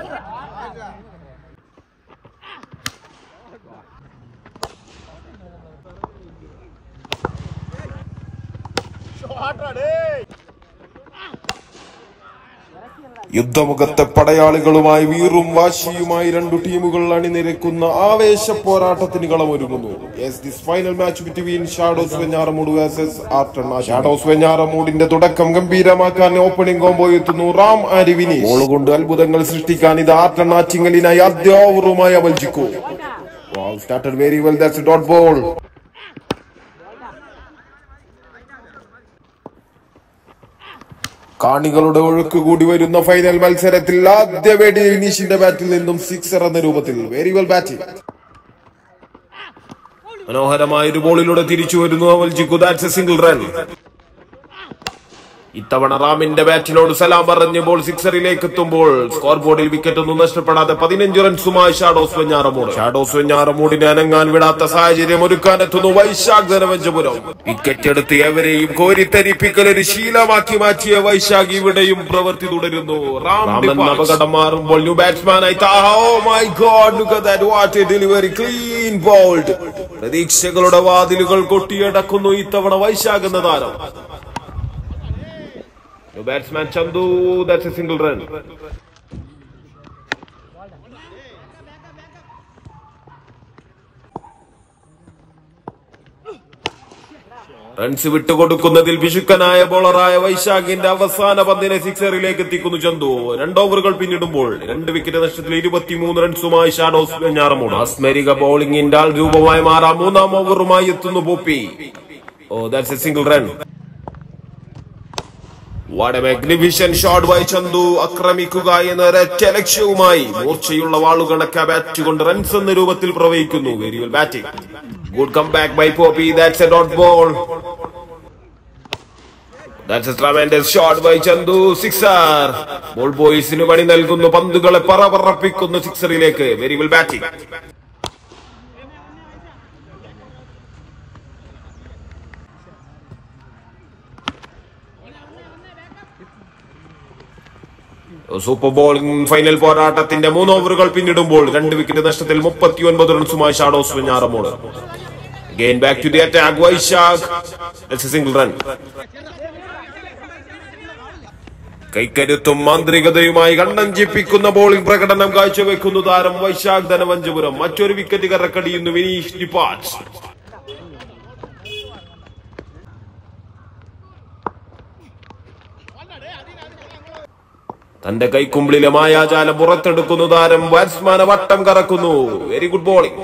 യുദ്ധമുഖത്തെ പടയാളികളുമായി വീറും വാശിയുമായി രണ്ടു ടീമുകൾ അണിനിരക്കുന്ന ആവേശ പോരാട്ടത്തിന് കളമൊരുങ്ങുന്നു. Final match between Shadows Venjaramoodu versus ആർട്ടണ്ണ. ഷാഡോസ് വെഞ്ഞാറമൂടിന്റെ തുടക്കം ഗംഭീരമാക്കാൻ ഓപ്പണിംഗ് കോംബോ എത്തുന്നു റാം ആരിവിനി. ബോൾ കൊണ്ട് അത്ഭുതങ്ങൾ സൃഷ്ടിക്കാൻ ഇത് ആർട്ടണ്ണ ചിങ്ങലിനായി ആദ്യ ഓവറുമായി അവൽജിക്കു. Started very well. That's a dot ball. കാണികളുടെ ഒഴുക്ക് കൂടി വരുന്ന ഫൈനൽ മത്സരത്തിൽ ആദ്യ വെടി വിനീഷിന്റെ ബാറ്റിൽ നിന്നും സിക്സർ എന്ന രൂപത്തിൽ. Very well batting. മനോഹരമായ ഒരു ബോളിലൂടെ തിരിച്ചു വരുന്നു അവൽജിക്കു. That's a single run. ഇത്തവണ റാമിന്റെ ബാറ്റിനോട് സലാം പറഞ്ഞ് ബോൾ സിക്സറിലേക്ക് എത്തുമ്പോൾ സ്കോർ ബോർഡിൽ വിക്കറ്റ് ഒന്നും നഷ്ടപ്പെടാതെ 15 റൺസുമായി ഷാഡോസ് വെഞ്ഞാറമൂട്. ഷാഡോസ് വെഞ്ഞാറമൂടിനെ അനങ്ങാൻ വിടാത്ത സാഹചര്യം ഒരുക്കാനെത്തുന്നു വൈശാഖ് ധനവഞ്ചപുരം. വിക്കറ്റ് എടുത്ത് എവരെയും കോരിത്തരിപ്പിക്കൽ ഒരു ശീലമാക്കി മാറ്റിയ വൈശാഖ് ഇവിടെയും പ്രവൃത്തി തുടരുന്നു. റാമൻ അപകടം മാറുമ്പോൾ ന്യൂ ബാറ്റ്സ്മാനായി ഡെലിവറി ക്ലീൻ ബോൾഡ്. പ്രതീക്ഷകളുടെ വാതിലുകൾ കൊട്ടിയടക്കുന്നു ഇത്തവണ വൈശാഖ് എന്ന താരം. Batsman Chandu, that's a single run. റൺസ് വിട്ടുകൊടുക്കുന്നതിൽ വിശുക്കനായ ബോളറായ വൈശാഖിന്റെ അവസാന പന്തിനെ സിക്സറിലേക്ക് എത്തിക്കുന്നു ചന്തു. 2 ഓവറുകൾ പിന്നിടുമ്പോൾ 2 വിക്കറ്റ് നഷ്ടത്തിൽ 23 റൺസുമായി ഷാഡോസ് വെഞ്ഞാറമൂട്. ആസ്മരിക ബോളിംഗിന്റെ ആൾ രൂപമായി മാറാം 3-ാം ഓവറുമായി എത്തുന്നു Poppy. that's a single run. What a magnificent shot by Chandu. ആക്രമിക്കുക എന്ന ഒരൊറ്റ ലക്ഷ്യവുമായി മൂർച്ചയുള്ള വാളുകളൊക്കെ ബാറ്റ് കൊണ്ട് റൺസ് എന്ന രൂപത്തിൽ പ്രവഹിക്കുന്നു. Very well batting. Good comeback by Poppy. That's a dot ball. That's a tremendous shot by Chandu. Sixer. Ball ബോയ്സിന് പണി നൽകുന്നു. പന്തുകളെ പറപ്പിക്കുന്നു സിക്സറിലേക്ക്. Very well batting. Super bowling final പോരാട്ടത്തിന്റെ 3 ഓവറുകൾ പിന്നിടുമ്പോൾ 2 വിക്കറ്റ് നഷ്ടത്തിൽ 39 റൺസുമായി Shadows Venjaramoodu. Again back to the attack. Vaishak. That's a single run. കൈക്കരുത്തും മാന്ത്രികതയുമായി കണ്ണഞ്ചിപ്പിക്കുന്ന ബോളിംഗ് പ്രകടനം കാഴ്ചവെക്കുന്നു താരം വൈശാഖ് ധനവഞ്ചപുരം. മറ്റൊരു വിക്കറ്റ് കറക്കടിയുന്നു വിനീഷ് ഡിപ്പാച്ച്. തന്റെ കൈക്കുമ്പിളിലെ മായാജാലം പുറത്തെടുക്കുന്നു താരം. ബാറ്റ്സ്മാനെ വട്ടം കറക്കുന്നു. Very good bowling.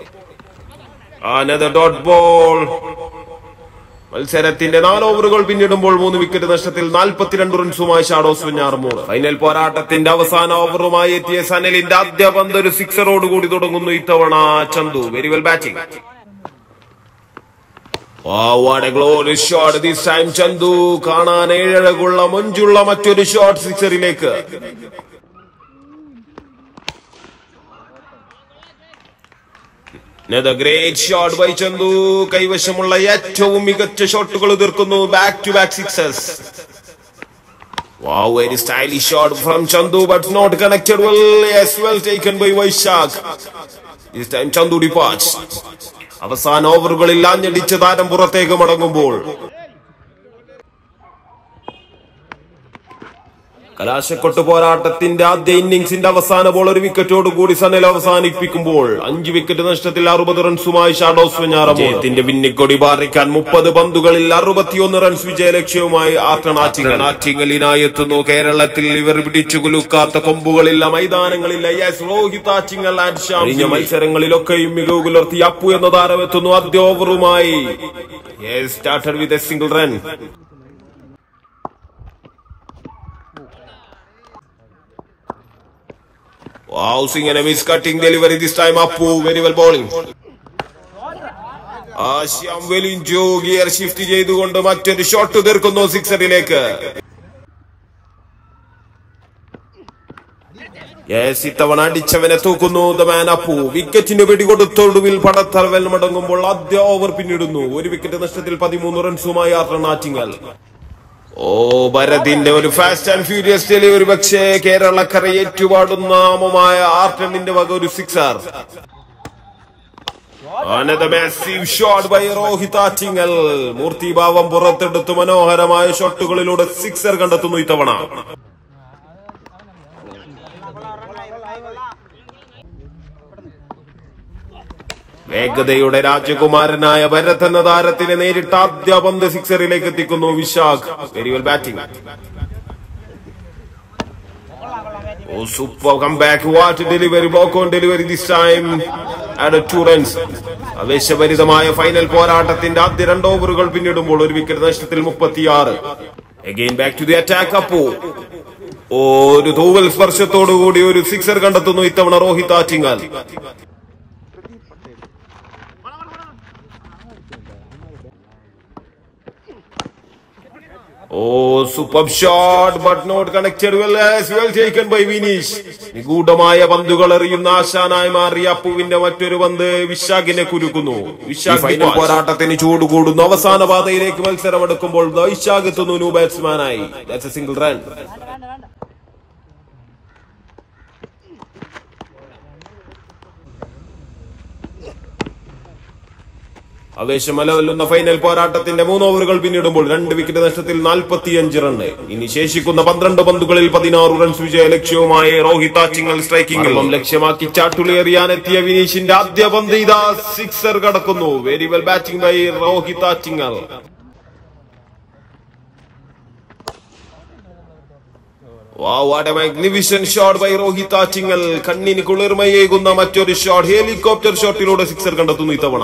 Another dot ball. മത്സരത്തിന്റെ 4 ഓവറുകൾ പിന്നിടുമ്പോൾ 3 വിക്കറ്റ് നഷ്ടത്തിൽ 42 റൺസുമായി ഷാഡോസ് വെഞ്ഞാറമൂട്. ഫൈനൽ പോരാട്ടത്തിന്റെ അവസാന ഓവറുമായി എത്തിയ സനലിന്റെ ആദ്യ പന്ത് ഒരു സിക്സറോടുകൂടി തുടങ്ങുന്നു ഇത്തവണ Chandu. Very well batting. What a glorious shot this time Chandu. കാണാൻ ഏഴഴകുള്ള മഞ്ചുള്ള മറ്റൊരു ഷോട്ട് സിക്സറിലേക്ക്. Another great shot by Chandu. കൈവശമുള്ള ഏറ്റവും മികച്ച ഷോട്ടുകൾ തീർക്കുന്നു. Back to back sixes. Wow, very stylish shot from Chandu but not connected well. Yes, well taken by Vaishak. This time Chandu departs. അവസാന ഓവറുകളിൽ ആഞ്ഞടിച്ച താരം പുറത്തേക്ക് മടങ്ങുമ്പോൾ കലാശക്കൊട്ട് പോരാട്ടത്തിന്റെ ആദ്യ ഇന്നിംഗ്സിന്റെ അവസാന ബോൾ ഒരു വിക്കറ്റോടുകൂടി സനൽ അവസാനിപ്പിക്കുമ്പോൾ 5 വിക്കറ്റ് നഷ്ടത്തിൽ 60 റൺസുമായി ഷാഡോസ് വെഞ്ഞാറമൂട്. വിന്നിക്കൊടി പാറിക്കാൻ 30 പന്തുകളിൽ 61 റൺസ് വിജയലക്ഷ്യവുമായി ആറ്റിങ്ങലിനായി എത്തുന്നു. കേരളത്തിൽ ഇവർ പിടിച്ചു കുലുക്കാത്ത കൊമ്പുകളില്ല, മൈതാനങ്ങളില്ല. Yes, Rohit Attingal and Shyam. കഴിഞ്ഞ മത്സരങ്ങളിലൊക്കെയും മികവ് പുലർത്തി അപ്പു എന്ന താരം എത്തുന്നു ആദ്യ ഓവറുമായി. Yes, started with a single run. Wow, Singh miscutting delivery this time. Appu very well bowling. Shyam Velinjo gear shift ചെയ്തുകൊണ്ട് മറ്റൊരു ഷോട്ട് തീർക്കുന്നു സിക്സറിലേക്ക്. യെസ്, ഇത്തവണ അടിച്ചവനെ തൂക്കുന്നു ദ മാൻ അപ്പു. വിക്കറ്റിന് പിടികൊടുത്തൊടുവിൽ പടത്തറവൽ മടങ്ങുമ്പോൾ ആദ്യ ഓവർ പിന്നിടുന്നു. 1 വിക്കറ്റ് നഷ്ടത്തിൽ 13 റൺസുമായി ആറ്റിങ്ങൽ. ഓ ഭരതിന്റെ ഒരു ഫാസ്റ്റ് ആൻഡ് ഫ്യൂരിയസ് ഡെലിവറി, പക്ഷേ കേരളക്കര ഏറ്റുപാടുന്ന നാമമായ ആർട്ടണിന്റെ വക ഒരു സിക്സർ. Another massive shot by Rohit Atingal. മൂർത്തിഭാവം പുറത്തെടുത്ത് മനോഹരമായ ഷോട്ടുകളിലൂടെ സിക്സർ കണ്ടെത്തുന്നു ഇത്തവണ. വേഗതയുടെ രാജകുമാരനായ ഭരത് എന്ന താരത്തിനെ നേരിട്ട് ആദ്യ പന്ത് സിക്സറിലേക്ക് എത്തിക്കുന്നു Vishakh. Very well batting. Oh, super comeback. What a delivery. Block on delivery this time. Added 2 runs. ആവേശഭരിതമായ ഫൈനൽ പോരാട്ടത്തിന്റെ ആദ്യ 2 ഓവറുകൾ പിന്നിടുമ്പോൾ ഒരു വിക്കറ്റ് നഷ്ടത്തിൽ 36. Again back to the attack. Appu ഒരു തൂവൽ സ്പർശത്തോടുകൂടി ഒരു സിക്സർ കണ്ടെത്തുന്നു ഇത്തവണ Rohit Attingal. Oh, superb shot, but not connected well, as well taken by Vinesh. നിഗൂഢമായ പന്തുകൾ എറിയുന്ന ആശാനായി മാറിയ അപ്പുവിന്റെ മറ്റൊരു പന്ത് വിശാഖിനെ കുരുക്കുന്നു. വിശാഖ് ഫൈനൽ പോരാട്ടത്തിന് ചൂടുകൂടുന്നു. അവസാന പാതയിലേക്ക് മത്സരമെടുക്കുമ്പോൾ വിശാഖ് എത്തുന്നു ന്യൂ ബാറ്റ്സ്മാനായി. That's a single run. ആവേശമലവല്ലുന്ന ഫൈനൽ പോരാട്ടത്തിന്റെ 3 ഓവറുകൾ പിന്നിടുമ്പോൾ 2 വിക്കറ്റ് നഷ്ടത്തിൽ 45 റൺ. ഇനി ശേഷിക്കുന്ന 12 പന്തുകളിൽ 16 റൺസ് വിജയ ലക്ഷ്യവുമായി രോഹിത് ആറ്റിങ്ങൽ സ്ട്രൈക്കിംഗിൽ ലക്ഷ്യമാക്കി ചാട്ടുളി എറിയാനെത്തിയ വിനീഷിന്റെ ആദ്യ പന്ത് ഇതാ സിക്സർ കടക്കുന്നു. Very well batting by Rohit Attingal. Wow, what a magnificent shot by Rohit Attingal. കണ്ണിന് കുളിർമയേകുന്ന മറ്റൊരു ഷോട്ട്, ഹെലികോപ്റ്റർ ഷോട്ടിലൂടെ സിക്സർ കണ്ടെത്തുന്നു ഇത്തവണ.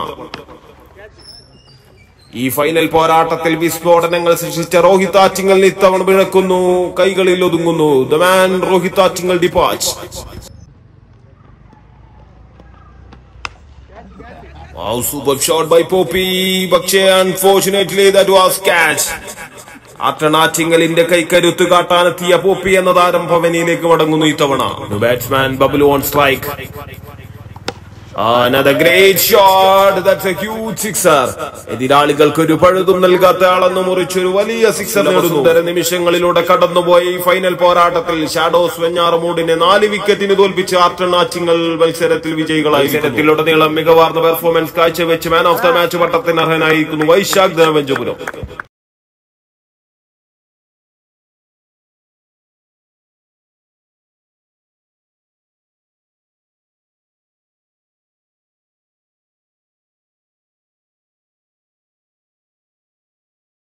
ഈ ഫൈനൽ പോരാട്ടത്തിൽ വിസ്ഫോടനങ്ങൾ സൃഷ്ടിച്ച രോഹിത് ആറ്റിങ്ങൽ ഇത്തവണ പിഴക്കുന്നു, കൈകളിൽ ഒതുങ്ങുന്നു. The man Rohit Attingal dispatch. Wow, super shot by Poppy, പക്ഷേ unfortunately that was catch. ആറ്റിങ്ങലിന്റെ കൈക്കരുത്ത് കാട്ടാനെത്തിയ പോപ്പി എന്ന താരം ഭവനിയിലേക്ക് മടങ്ങുന്നു ഇത്തവണ. Batsman Bablu on strike. Another great shot. That's a huge sixer. എതിരാളികൾക്ക് ഒരു പഴുതും നൽകാത്ത ആളെന്ന് മുറിച്ചൊരു വലിയ സിക്സർ നേടുന്നു. നിമിഷങ്ങളിലൂടെ കടന്നുപോയി ഫൈനൽ പോരാട്ടത്തിൽ ഷാഡോസ് വെഞ്ഞാറമൂടിനെ 4 വിക്കറ്റിന് തോൽപ്പിച്ച് ആറ്റിങ്ങൽ മത്സരത്തിൽ വിജയികളായി. മത്സരത്തിലുടനീളം മികവാർന്ന പെർഫോമൻസ് കാഴ്ചവെച്ച് മാൻ ഓഫ് ദ മാച്ച് പട്ടത്തിന് അർഹനായിരിക്കുന്നു വൈശാഖ് ദേവഞ്ചപുരം.